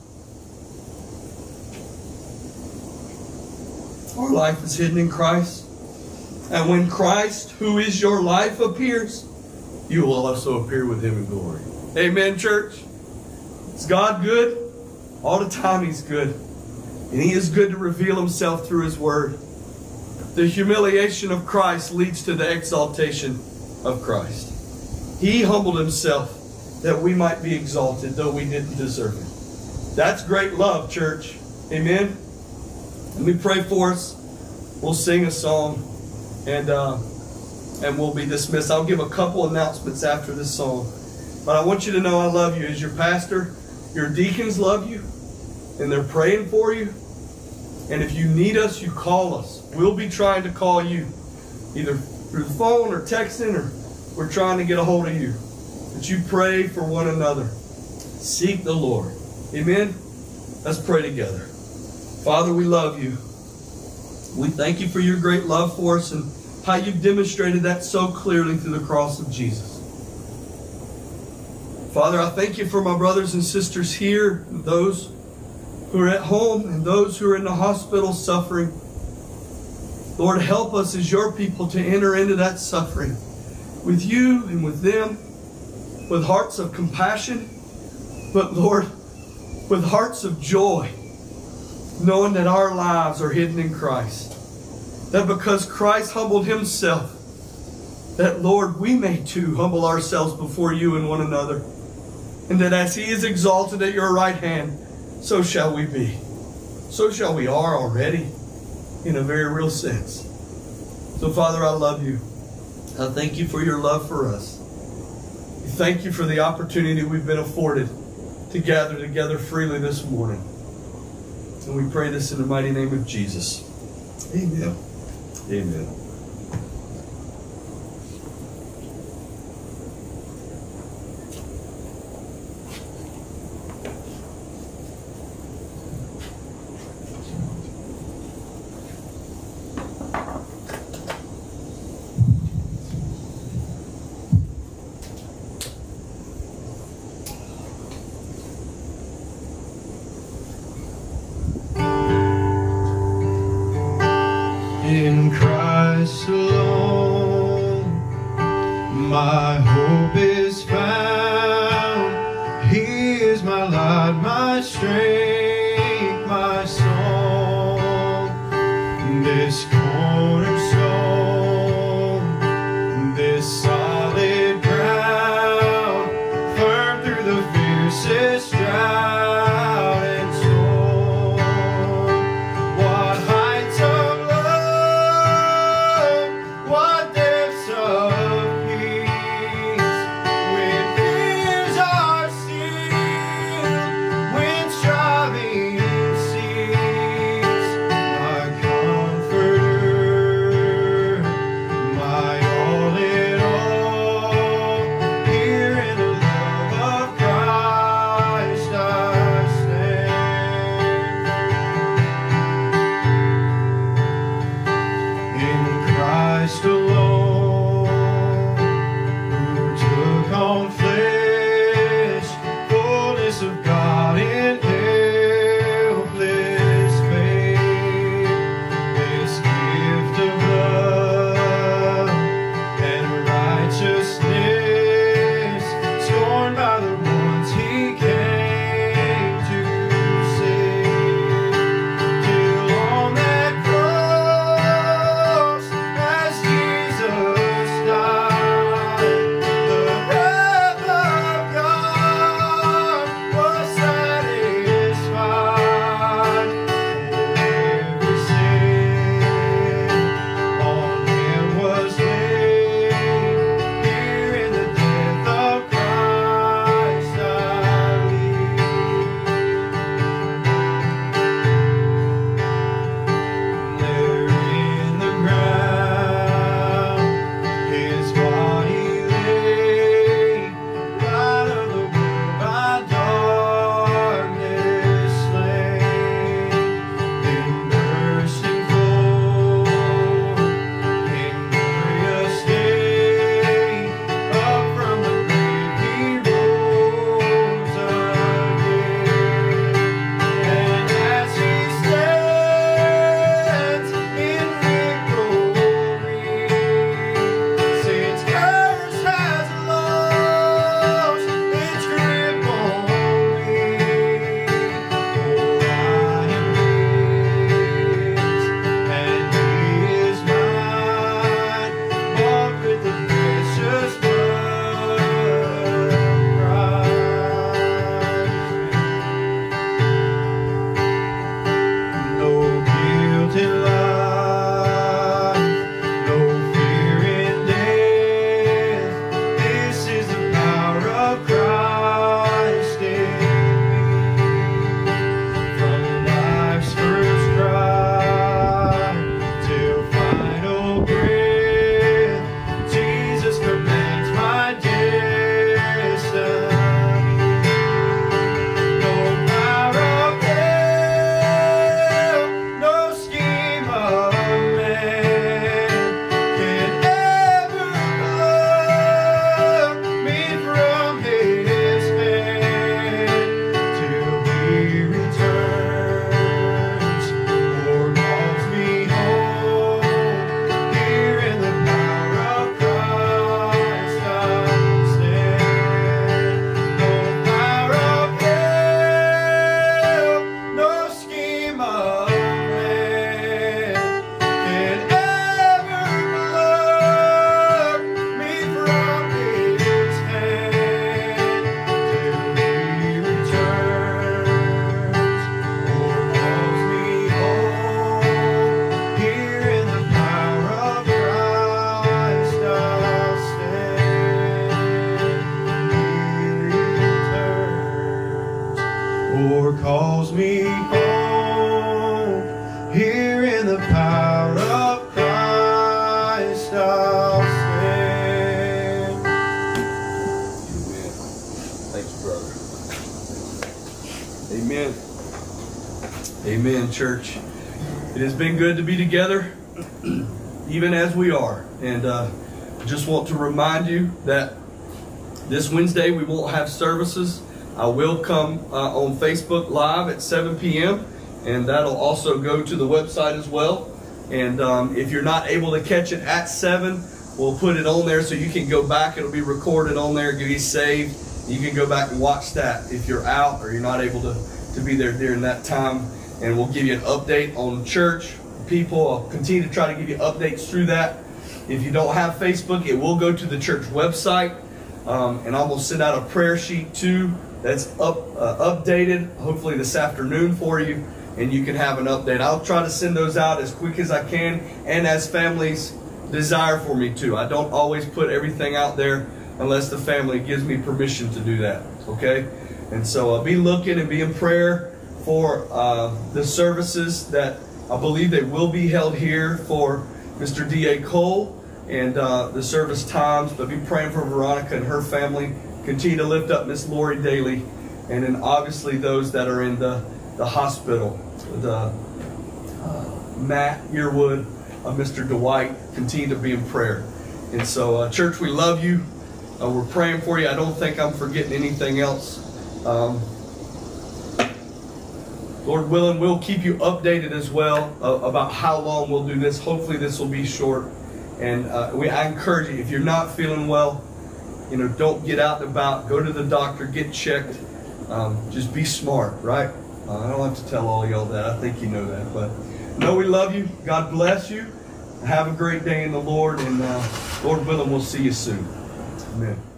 Our life is hidden in Christ. And when Christ, who is your life, appears, you will also appear with Him in glory. Amen, church? Is God good? All the time He's good. And He is good to reveal Himself through His Word. The humiliation of Christ leads to the exaltation of Christ. He humbled Himself that we might be exalted, though we didn't deserve it. That's great love, church. Amen? Let me pray for us. We'll sing a song, and uh, and we'll be dismissed. I'll give a couple announcements after this song. But I want you to know I love you as your pastor. Your deacons love you, and they're praying for you. And if you need us, you call us. We'll be trying to call you, either through the phone or texting, or we're trying to get a hold of you. But you pray for one another. Seek the Lord. Amen? Let's pray together. Father, we love you. We thank you for your great love for us and how you've demonstrated that so clearly through the cross of Jesus. Father, I thank you for my brothers and sisters here, and those who are at home and those who are in the hospital suffering. Lord, help us as your people to enter into that suffering with you and with them, with hearts of compassion, but Lord, with hearts of joy, knowing that our lives are hidden in Christ. That because Christ humbled Himself, that, Lord, we may too humble ourselves before you and one another. And that as He is exalted at your right hand, so shall we be. So shall we are already, in a very real sense. So, Father, I love you. I thank you for your love for us. We thank you for the opportunity we've been afforded to gather together freely this morning. And we pray this in the mighty name of Jesus. Amen. Amen. In Christ alone, my hope is found. He is my light, my strength, my song. This cornerstone, this solid ground, firm through the fiercest drought and storm. What heights of love, what depths of peace, when fears are stilled, when striving cease. My comforter, my all in all, here in the love of Christ Lord calls me home. Here in the power of Christ I'll stand. Amen. Thanks, brother. Amen. Amen, church. It has been good to be together, even as we are. And uh, I just want to remind you that this Wednesday we won't have services. I will come uh, on Facebook Live at seven p m and that'll also go to the website as well. And um, if you're not able to catch it at seven, we'll put it on there so you can go back. It'll be recorded on there, get you saved. You can go back and watch that if you're out or you're not able to, to be there during that time. And we'll give you an update on church people. I'll continue to try to give you updates through that. If you don't have Facebook, it will go to the church website. Um, and I'm going to send out a prayer sheet too that's up uh, updated hopefully this afternoon for you, and you can have an update. I'll try to send those out as quick as I can and as families desire for me to. I don't always put everything out there unless the family gives me permission to do that, okay? And so uh, be looking and be in prayer for uh, the services that I believe they will be held here for Mister D A Cole and uh, the service times, but be praying for Veronica and her family. Continue to lift up Miss Lori Daly, and then obviously those that are in the, the hospital. The uh, Matt Earwood, uh, Mister Dwight, continue to be in prayer. And so, uh, church, we love you. Uh, we're praying for you. I don't think I'm forgetting anything else. Um, Lord willing, we'll keep you updated as well uh, about how long we'll do this. Hopefully this will be short. And uh, we, I encourage you, if you're not feeling well, you know, don't get out and about. Go to the doctor, get checked. Um, just be smart, right? Uh, I don't have to tell all y'all that. I think you know that. But know we love you. God bless you. Have a great day in the Lord. And uh, Lord willing, we'll see you soon. Amen.